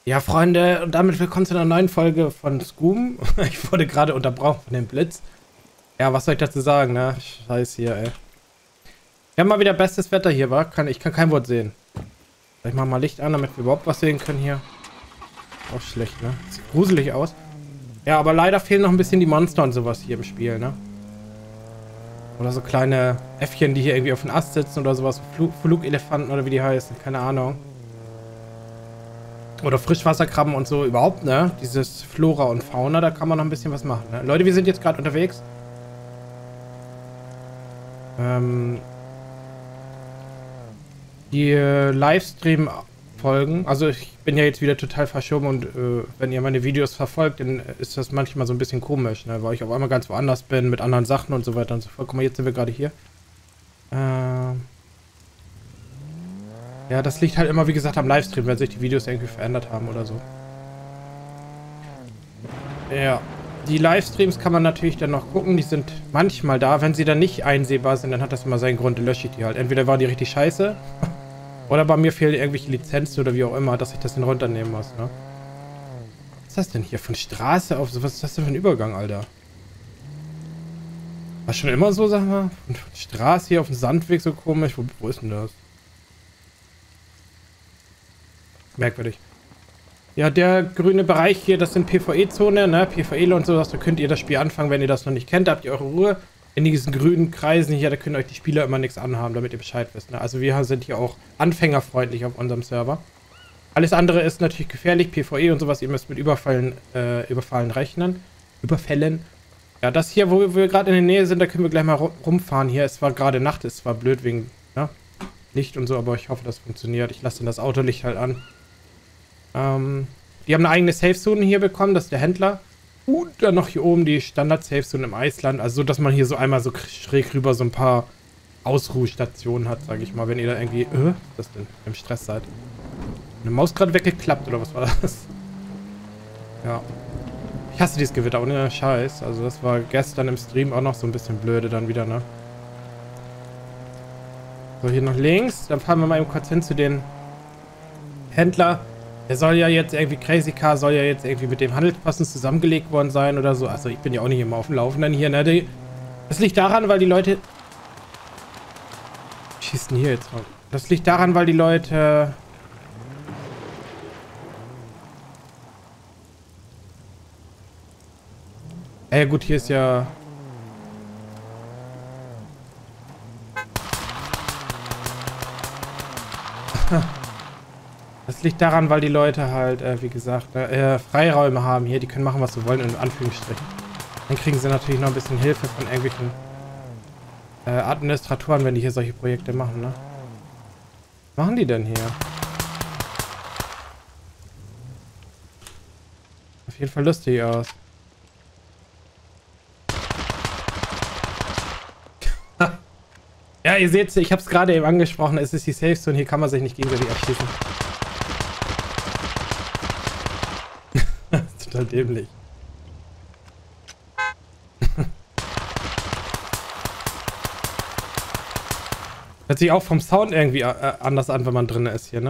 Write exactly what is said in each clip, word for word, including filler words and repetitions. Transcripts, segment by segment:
Ja, Freunde, und damit willkommen zu einer neuen Folge von Scum. Ich wurde gerade unterbrochen von dem Blitz. Ja, was soll ich dazu sagen, ne? Scheiß hier, ey. Wir haben mal wieder bestes Wetter hier, wa? Kann, ich kann kein Wort sehen. Ich mach mal Licht an, damit wir überhaupt was sehen können hier. Auch schlecht, ne? Sieht gruselig aus. Ja, aber leider fehlen noch ein bisschen die Monster und sowas hier im Spiel, ne? Oder so kleine Äffchen, die hier irgendwie auf dem Ast sitzen oder sowas. Flug Flugelefanten oder wie die heißen, keine Ahnung. Oder Frischwasserkrabben und so überhaupt, ne? Dieses Flora und Fauna, da kann man noch ein bisschen was machen, ne? Leute, wir sind jetzt gerade unterwegs. Ähm, die äh, Livestream-Folgen, also ich bin ja jetzt wieder total verschoben und äh, wenn ihr meine Videos verfolgt, dann ist das manchmal so ein bisschen komisch, ne? Weil ich auf einmal ganz woanders bin, mit anderen Sachen und so weiter und so fort. Guck mal, jetzt sind wir gerade hier. Ähm... Ja, das liegt halt immer, wie gesagt, am Livestream, wenn sich die Videos irgendwie verändert haben oder so. Ja, die Livestreams kann man natürlich dann noch gucken. Die sind manchmal da. Wenn sie dann nicht einsehbar sind, dann hat das immer seinen Grund. Dann lösche ich die halt. Entweder war die richtig scheiße oder bei mir fehlen irgendwelche Lizenzen oder wie auch immer, dass ich das dann runternehmen muss, ne? Was ist das denn hier? Von Straße auf so? Was ist das denn für ein Übergang, Alter? War schon immer so, sag mal? Von Straße hier auf dem Sandweg so komisch? Wo, wo ist denn das? Merkwürdig. Ja, der grüne Bereich hier, das sind PvE-Zone, ne? PvE und sowas, da könnt ihr das Spiel anfangen, wenn ihr das noch nicht kennt. Da habt ihr eure Ruhe. In diesen grünen Kreisen hier, da können euch die Spieler immer nichts anhaben, damit ihr Bescheid wisst, ne? Also wir sind hier auch anfängerfreundlich auf unserem Server. Alles andere ist natürlich gefährlich, PvE und sowas. Ihr müsst mit Überfallen, äh, Überfallen rechnen. Überfällen. Ja, das hier, wo wir gerade in der Nähe sind, da können wir gleich mal rumfahren hier. Es war gerade Nacht, es war blöd wegen, ne? Licht und so, aber ich hoffe, das funktioniert. Ich lasse dann das Autolicht halt an. Ähm, die haben eine eigene Safe Zone hier bekommen, das ist der Händler. Und dann noch hier oben die Standard Safe Zone im Eisland. Also so, dass man hier so einmal so schräg rüber so ein paar Ausruhstationen hat, sage ich mal. Wenn ihr da irgendwie, äh, was denn, im Stress seid. Eine Maus gerade weggeklappt, oder was war das? Ja. Ich hasse dieses Gewitter, ohne Scheiß. Also das war gestern im Stream auch noch so ein bisschen blöde dann wieder, ne? So, hier noch links. Dann fahren wir mal eben kurz hin zu den Händler. Der soll ja jetzt irgendwie, Crazy Car soll ja jetzt irgendwie mit dem Handelsposten zusammengelegt worden sein oder so. Also ich bin ja auch nicht immer auf dem Laufenden hier, ne? Die, das liegt daran, weil die Leute... Was schießt denn hier jetzt raus? Das liegt daran, weil die Leute... Ja gut, hier ist ja... Das liegt daran, weil die Leute halt, äh, wie gesagt, äh, Freiräume haben hier. Die können machen, was sie wollen, in Anführungsstrichen. Dann kriegen sie natürlich noch ein bisschen Hilfe von irgendwelchen äh, Administratoren, wenn die hier solche Projekte machen, ne? Was machen die denn hier? Auf jeden Fall lustig aus. Ja, ihr seht, ich habe es gerade eben angesprochen, es ist die Safe Zone, hier kann man sich nicht gegenseitig abschießen. Das ist total dämlich. Hört sich auch vom Sound irgendwie äh, anders an, wenn man drin ist hier, ne?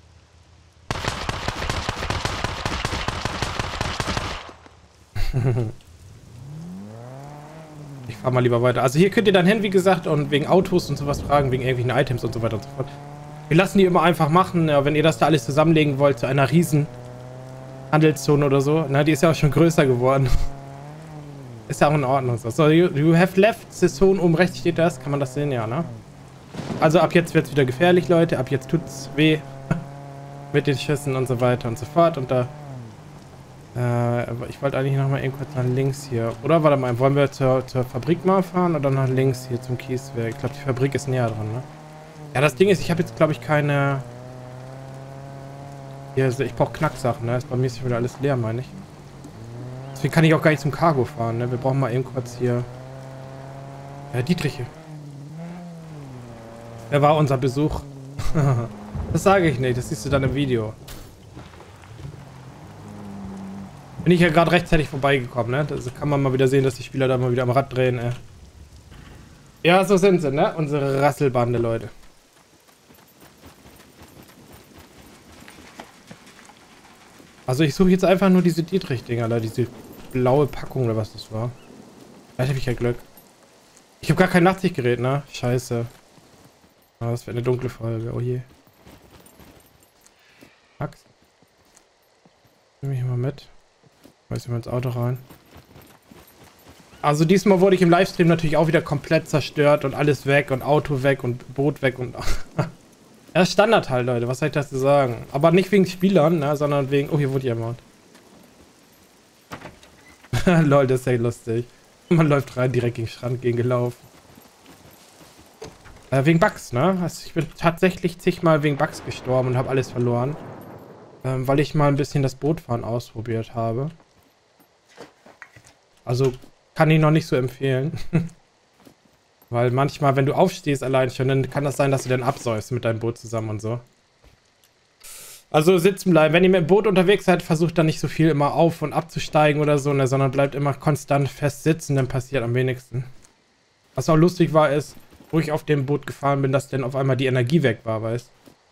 Ich fahr mal lieber weiter. Also hier könnt ihr dann hin, wie gesagt, und wegen Autos und sowas fragen, wegen irgendwelchen Items und so weiter und so fort. Wir lassen die immer einfach machen, ja, wenn ihr das da alles zusammenlegen wollt zu einer riesen Handelszone oder so. Na, die ist ja auch schon größer geworden. Ist ja auch in Ordnung. So, you, you have left the zone. Oben rechts steht das. Kann man das sehen? Ja, ne? Also ab jetzt wird es wieder gefährlich, Leute. Ab jetzt tut's weh. Mit den Schüssen und so weiter und so fort. Und da... Äh, ich wollte eigentlich noch mal eben kurz nach links hier. Oder warte mal, wollen wir zur, zur Fabrik mal fahren oder nach links hier zum Kieswerk? Ich glaube, die Fabrik ist näher dran, ne? Ja, das Ding ist, ich habe jetzt, glaube ich, keine... Hier, ich brauche Knacksachen, ne? Bei mir ist wieder alles leer, meine ich. Deswegen kann ich auch gar nicht zum Cargo fahren, ne? Wir brauchen mal eben kurz hier... Ja, Dietriche. Wer war unser Besuch? Das sage ich nicht, das siehst du dann im Video. Bin ich ja gerade rechtzeitig vorbeigekommen, ne? Da kann man mal wieder sehen, dass die Spieler da mal wieder am Rad drehen, ey. Ja, so sind sie, ne? Unsere Rasselbande, Leute. Also ich suche jetzt einfach nur diese Dietrich-Dinger da, diese blaue Packung oder was das war. Vielleicht habe ich ja Glück. Ich habe gar kein Nachtsichtgerät, ne? Scheiße. Ah, das wird eine dunkle Folge, oh je. Axt. Nehme ich mal mit. Weiß ich mal ins Auto rein. Also diesmal wurde ich im Livestream natürlich auch wieder komplett zerstört und alles weg und Auto weg und Boot weg und... Ja, ist Standard halt, Leute, was soll ich dazu sagen? Aber nicht wegen Spielern, ne, sondern wegen... Oh, hier wurde jemand. Lol, das ist ja lustig. Man läuft rein, direkt gegen den Strand gegen gelaufen. Äh, wegen Bugs, ne? Also ich bin tatsächlich zigmal wegen Bugs gestorben und habe alles verloren. Ähm, weil ich mal ein bisschen das Bootfahren ausprobiert habe. Also... Kann ich noch nicht so empfehlen. Weil manchmal, wenn du aufstehst allein schon, dann kann das sein, dass du dann absäufst mit deinem Boot zusammen und so. Also sitzen bleiben. Wenn ihr mit dem Boot unterwegs seid, versucht dann nicht so viel immer auf- und abzusteigen oder so, ne, sondern bleibt immer konstant fest sitzen, dann passiert am wenigsten. Was auch lustig war, ist, wo ich auf dem Boot gefahren bin, dass dann auf einmal die Energie weg war, weißt du?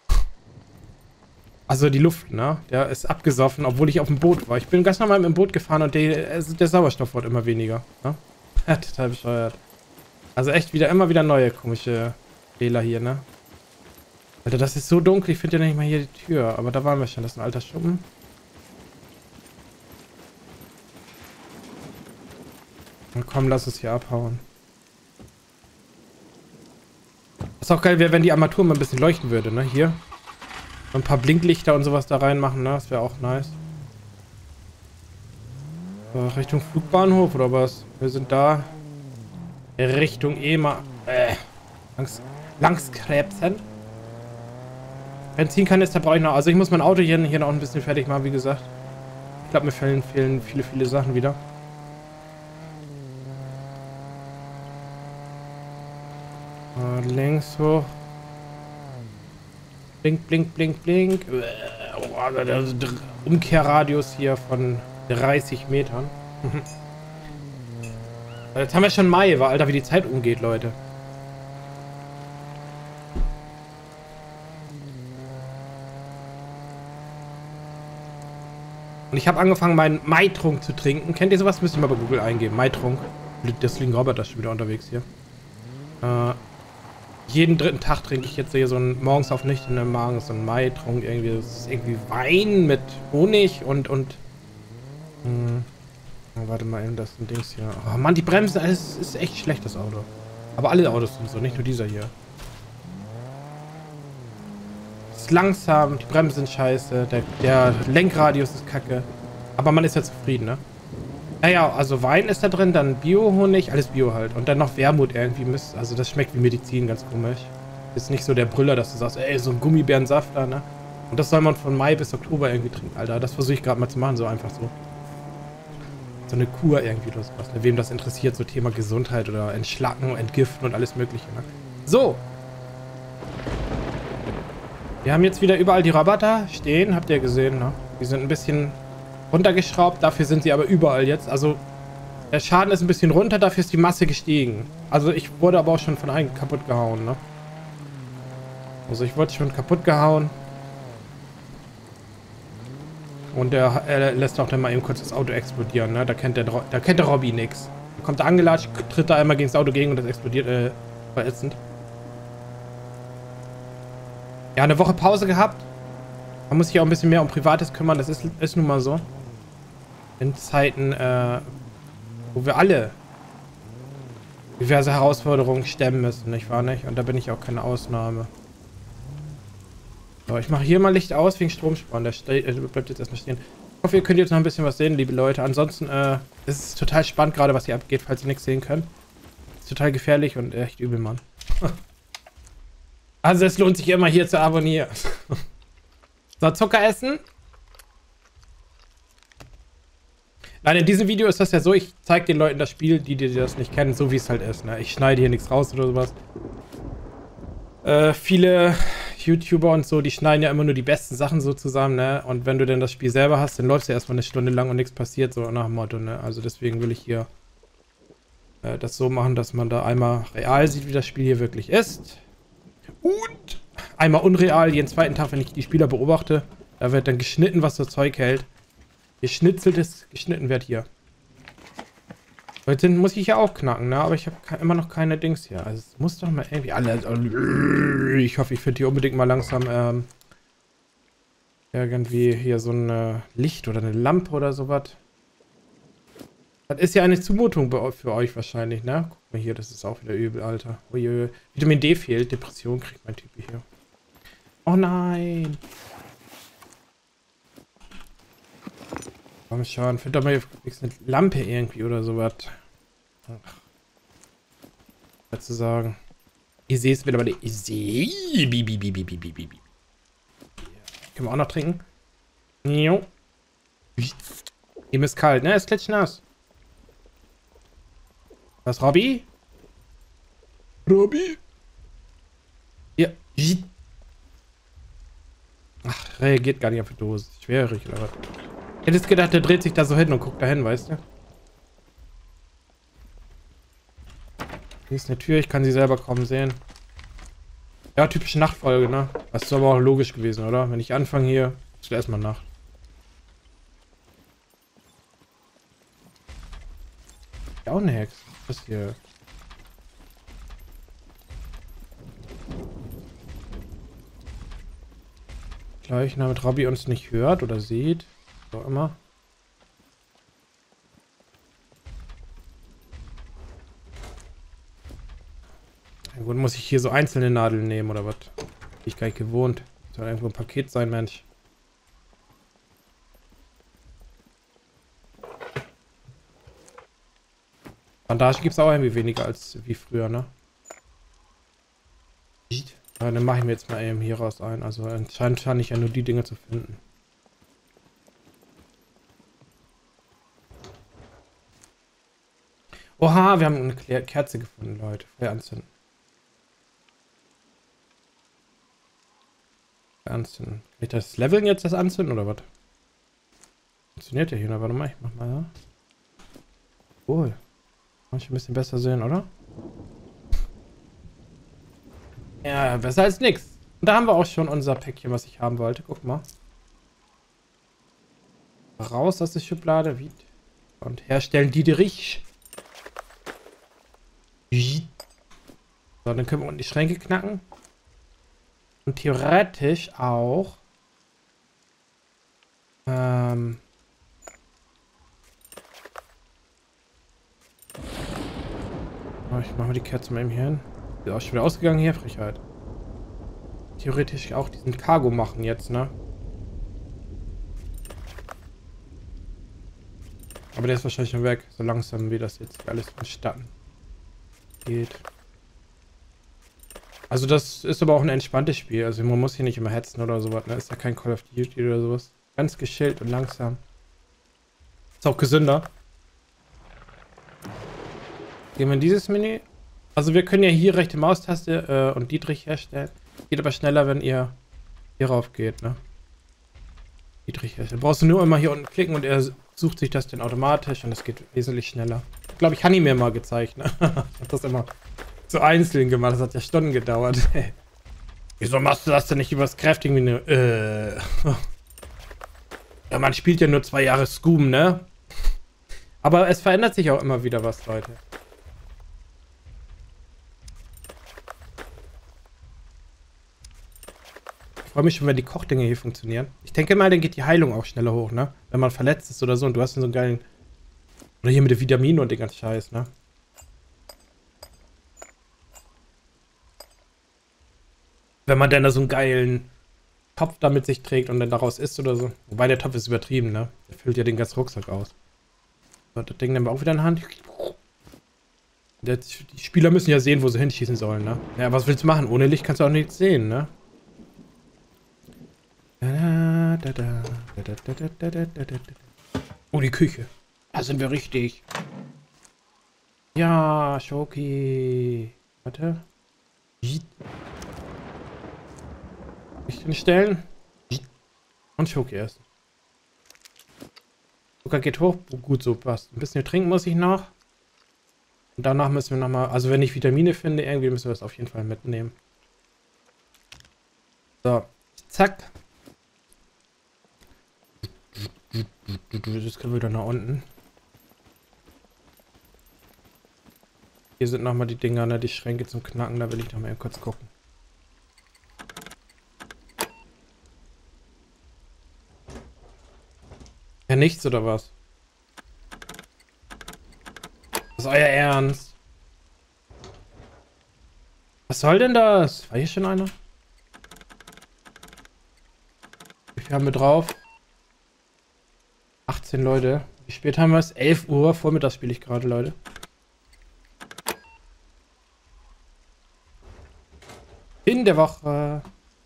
Also die Luft, ne? Der ist abgesoffen, obwohl ich auf dem Boot war. Ich bin ganz normal mit dem Boot gefahren und der, der Sauerstoff wird immer weniger, ne? Total bescheuert. Also echt wieder, immer wieder neue komische Fehler hier, ne? Alter, das ist so dunkel, ich finde ja nicht mal hier die Tür. Aber da waren wir schon, das ist ein alter Schuppen. Na komm, lass uns hier abhauen. Was auch geil wäre, wenn die Armatur mal ein bisschen leuchten würde, ne? Hier. Ein paar Blinklichter und sowas da reinmachen, ne? Das wäre auch nice. So, Richtung Flugbahnhof oder was? Wir sind da. Richtung Ema. Äh. Langs, Langskrebsen. Benzinkanister brauche ich noch. Also ich muss mein Auto hier, hier noch ein bisschen fertig machen, wie gesagt. Ich glaube, mir fehlen, fehlen viele, viele Sachen wieder. Und links hoch. Blink, blink, blink, blink. Oh, der Umkehrradius hier von dreißig Metern. Jetzt haben wir schon Mai, weil Alter, wie die Zeit umgeht, Leute. Und ich habe angefangen, meinen Maitrunk zu trinken. Kennt ihr sowas? Müsst ihr mal bei Google eingeben. Maitrunk. Deswegen Robert ist schon wieder unterwegs hier. Äh... Jeden dritten Tag trinke ich jetzt hier so ein morgens auf nüchternen Magen, so ein Maitrunk, irgendwie, das ist irgendwie Wein mit Honig und, und, mh, oh, warte mal eben, das ist ein Dings hier. Oh Mann, die Bremsen, es ist echt schlecht, das Auto. Aber alle Autos sind so, nicht nur dieser hier. Es ist langsam, die Bremsen sind scheiße, der, der Lenkradius ist kacke. Aber man ist ja zufrieden, ne? Naja, also Wein ist da drin, dann Bio-Honig, alles Bio halt. Und dann noch Wermut irgendwie. Mist. Also das schmeckt wie Medizin, ganz komisch. Ist nicht so der Brüller, dass du sagst, ey, so ein Gummibärensaft da, ne? Und das soll man von Mai bis Oktober irgendwie trinken, Alter. Das versuche ich gerade mal zu machen, so einfach so. So eine Kur irgendwie oder sowas. Ne? Wem das interessiert, so Thema Gesundheit oder Entschlacken, Entgiften und alles mögliche, ne? So. Wir haben jetzt wieder überall die Roboter stehen, habt ihr gesehen, ne? Die sind ein bisschen runtergeschraubt, dafür sind sie aber überall jetzt. Also der Schaden ist ein bisschen runter, dafür ist die Masse gestiegen. Also ich wurde aber auch schon von einem kaputt gehauen, ne? Also ich wurde schon kaputt gehauen. Und der, er lässt auch dann mal eben kurz das Auto explodieren, ne? Da kennt der, da kennt der Robby nix. Da kommt er angelatscht, tritt da einmal gegen das Auto gegen und das explodiert, äh, verätzend. Ja, eine Woche Pause gehabt. Man muss sich auch ein bisschen mehr um Privates kümmern, das ist, ist nun mal so. In Zeiten, äh, wo wir alle diverse Herausforderungen stemmen müssen, nicht wahr, nicht? Und da bin ich auch keine Ausnahme. So, ich mache hier mal Licht aus wegen Stromsparen. Der äh, bleibt jetzt erstmal stehen. Ich hoffe, ihr könnt jetzt noch ein bisschen was sehen, liebe Leute. Ansonsten, äh, es ist total spannend gerade, was hier abgeht, falls ihr nichts sehen könnt. Ist total gefährlich und echt übel, Mann. Also es lohnt sich immer hier zu abonnieren. So, Zucker essen. Nein, in diesem Video ist das ja so, ich zeige den Leuten das Spiel, die, die das nicht kennen, so wie es halt ist, ne? Ich schneide hier nichts raus oder sowas. Äh, viele YouTuber und so, die schneiden ja immer nur die besten Sachen so zusammen, ne? Und wenn du denn das Spiel selber hast, dann läufst du erstmal eine Stunde lang und nichts passiert, so nach dem Motto, ne? Also deswegen will ich hier äh, das so machen, dass man da einmal real sieht, wie das Spiel hier wirklich ist. Und einmal unreal, jeden zweiten Tag, wenn ich die Spieler beobachte, da wird dann geschnitten, was das Zeug hält. geschnitzeltes geschnitten wird hier. Heute muss ich ja auch knacken, ne? Aber ich habe immer noch keine Dings hier. Also es muss doch mal irgendwie alle... Ich hoffe, ich finde hier unbedingt mal langsam ähm, irgendwie hier so ein Licht oder eine Lampe oder sowas. Das ist ja eine Zumutung für euch wahrscheinlich, ne? Guck mal hier, das ist auch wieder übel, Alter. Uiui. Vitamin D fehlt, Depression kriegt mein Typ hier. Oh nein! Komm schon, find doch mal eine Lampe irgendwie oder sowas. Ach. Was zu sagen. Ich sehe es wieder bei der. Ich sehe. Können wir auch noch trinken? Jo. Ihm ist kalt, ne? Ist klitschnass. Was, Robby? Robby? Ja. Ach, reagiert gar nicht auf die Dose. Schwierig, oder was? Hättest gedacht, der dreht sich da so hin und guckt da hin, weißt du? Hier ist eine Tür, ich kann sie selber kaum sehen. Ja, typische Nachtfolge, ne? Das ist aber auch logisch gewesen, oder? Wenn ich anfange hier, ist erstmal Nacht. Ja, auch eine Hexe. Was ist hier? Gleich, damit Robby uns nicht hört oder sieht. So immer. Ja, gut, muss ich hier so einzelne Nadeln nehmen oder was? Bin ich gar nicht gewohnt. Soll irgendwo ein Paket sein, Mensch. Bandage gibt es auch irgendwie weniger als wie früher, ne? Ja, dann mache ich mir jetzt mal eben hier raus ein. Also anscheinend scheine ich ja nur die Dinge zu finden. Oha, wir haben eine Kerze gefunden, Leute. Feuer anzünden. Feuer anzünden. Kann ich das leveln jetzt, das anzünden, oder was? Funktioniert ja hier, aber warte mal, ich mach mal, ja. Cool. Kann ich ein bisschen besser sehen, oder? Ja, besser als nix. Und da haben wir auch schon unser Päckchen, was ich haben wollte. Guck mal. Raus aus der Schublade. Und herstellen Dieterich. So, dann können wir unten die Schränke knacken. Und theoretisch auch. Ähm. Ich mache mal die Kerze mal eben hier hin. Ist auch schon wieder ausgegangen hier, Frechheit. Theoretisch auch diesen Cargo machen jetzt, ne? Aber der ist wahrscheinlich schon weg, so langsam wie das jetzt alles vonstatten geht. Also das ist aber auch ein entspanntes Spiel. Also man muss hier nicht immer hetzen oder sowas, ne? Ist ja kein Call of Duty oder sowas. Ganz geschillt und langsam. Ist auch gesünder. Gehen wir in dieses Menü. Also wir können ja hier rechte Maustaste äh, und Dietrich herstellen. Geht aber schneller, wenn ihr hierauf geht, ne? Dietrich herstellen. Brauchst du nur immer hier unten klicken und er sucht sich das dann automatisch und es geht wesentlich schneller. Ich glaube, ich habe ihn mir mal gezeigt, ne? Ich habe das immer so einzeln gemacht. Das hat ja Stunden gedauert. Wieso machst du das denn nicht übers Crafting-Menü? Äh. Ja, man spielt ja nur zwei Jahre Scum, ne? Aber es verändert sich auch immer wieder was, Leute. Ich freue mich schon, wenn die Kochdinge hier funktionieren. Ich denke mal, dann geht die Heilung auch schneller hoch, ne? Wenn man verletzt ist oder so und du hast so einen geilen... Oder hier mit den Vitaminen und den ganzen Scheiß, ne? Wenn man dann da so einen geilen Topf da mit sich trägt und dann daraus isst oder so. Wobei der Topf ist übertrieben, ne? Der füllt ja den ganzen Rucksack aus. So, das Ding nehmen wir auch wieder in die Hand. Die Spieler müssen ja sehen, wo sie hinschießen sollen, ne? Ja, was willst du machen? Ohne Licht kannst du auch nichts sehen, ne? Oh, die Küche. Da sind wir richtig. Ja, Schoki. Warte. Licht hinstellen. Und Schoki essen. Zucker geht hoch. Oh, gut, so passt. Ein bisschen trinken muss ich noch. Und danach müssen wir nochmal... Also wenn ich Vitamine finde, irgendwie müssen wir das auf jeden Fall mitnehmen. So. Zack. Das können wir wieder nach unten. Hier sind nochmal die Dinger, ne? Die Schränke zum Knacken. Da will ich noch mal kurz gucken. Ja, nichts oder was? Das ist euer Ernst? Was soll denn das? War hier schon einer? Wie viel haben wir drauf? achtzehn Leute. Wie spät haben wir es? elf Uhr. Vormittags spiele ich gerade, Leute. In der Woche.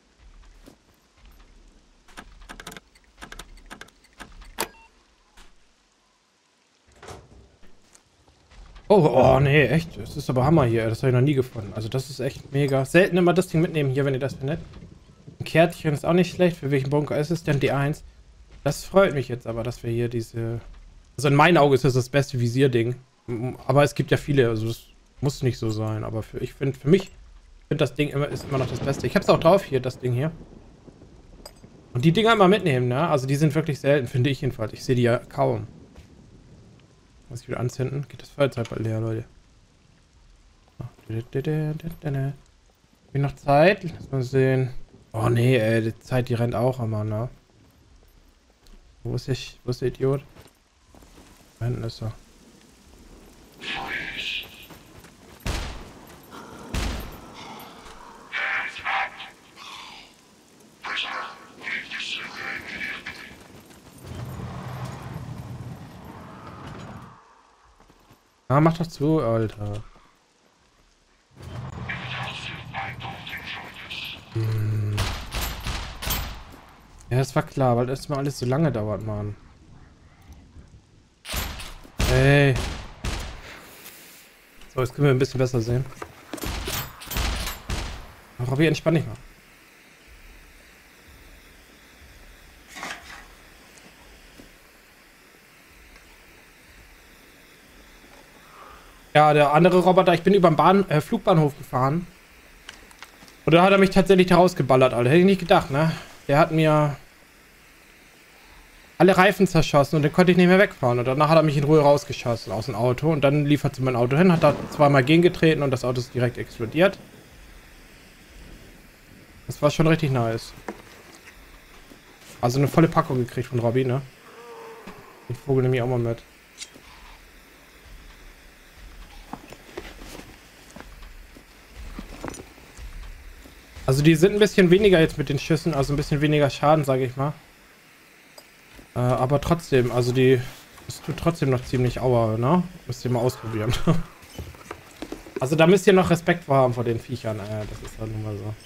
Oh, oh, nee, echt. Das ist aber Hammer hier. Das habe ich noch nie gefunden. Also das ist echt mega. Selten immer das Ding mitnehmen hier, wenn ihr das findet. Ein Kärtchen ist auch nicht schlecht. Für welchen Bunker ist es denn? D eins. Das freut mich jetzt aber, dass wir hier diese... Also in meinen Augen ist das das beste Visierding. Aber es gibt ja viele, also das muss nicht so sein. Aber für, ich finde, für mich, ich finde das Ding immer, ist immer noch das Beste. Ich habe es auch drauf hier, das Ding hier. Und die Dinger immer mitnehmen, ne? Also die sind wirklich selten, finde ich jedenfalls. Ich sehe die ja kaum. Muss ich wieder anzünden? Geht das Feuerzeug bald leer, Leute. Habe ich noch Zeit? Lass mal sehen. Oh nee, ey, die Zeit, die rennt auch immer, ne? Wo ist ich? Wo ist der Idiot? Da hinten ist er. Ah, mach doch zu, Alter. Hm. Ja, das war klar, weil das mal alles so lange dauert, Mann. Ey. So, jetzt können wir ein bisschen besser sehen. Robby, entspann dich mal. Ja, der andere Roboter, ich bin über den Bahn, äh, Flugbahnhof gefahren. Und da hat er mich tatsächlich rausgeballert, Alter. Hätte ich nicht gedacht, ne? Der hat mir alle Reifen zerschossen und dann konnte ich nicht mehr wegfahren. Und danach hat er mich in Ruhe rausgeschossen aus dem Auto. Und dann lief er zu meinem Auto hin, hat da zweimal gegengetreten und das Auto ist direkt explodiert. Das war schon richtig nice. Also eine volle Packung gekriegt von Robby, ne? Den Vogel nehme ich auch mal mit. Also die sind ein bisschen weniger jetzt mit den Schüssen, also ein bisschen weniger Schaden, sage ich mal. Äh, aber trotzdem, also die... Es tut trotzdem noch ziemlich aua, ne? Müsst ihr mal ausprobieren. Also da müsst ihr noch Respekt vor haben vor den Viechern, äh, das ist halt nun mal so.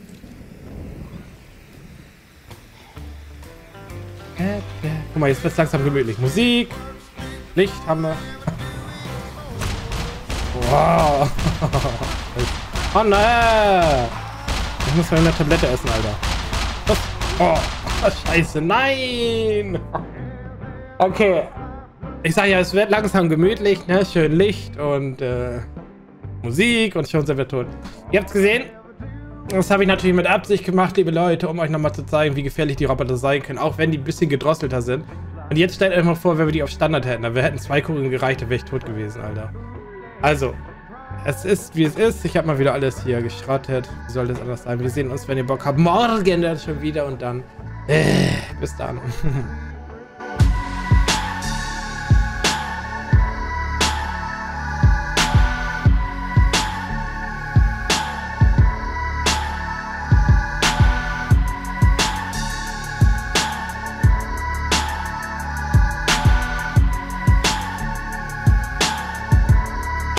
Guck mal, jetzt wird es langsam gemütlich. Musik, Licht haben wir. Wow. Oh ne! Ich muss mal eine Tablette essen, Alter. Was? Oh, scheiße, nein! Okay. Ich sag ja, es wird langsam gemütlich, ne? Schön Licht und äh, Musik und schon sind wir tot. Ihr habt's gesehen? Das habe ich natürlich mit Absicht gemacht, liebe Leute, um euch nochmal zu zeigen, wie gefährlich die Roboter sein können, auch wenn die ein bisschen gedrosselter sind. Und jetzt stellt euch mal vor, wenn wir die auf Standard hätten, dann hätten zwei Kugeln gereicht, dann wäre ich tot gewesen, Alter. Also, es ist, wie es ist. Ich habe mal wieder alles hier geschrottet. Wie soll das anders sein? Wir sehen uns, wenn ihr Bock habt, morgen dann schon wieder und dann... Äh, bis dann.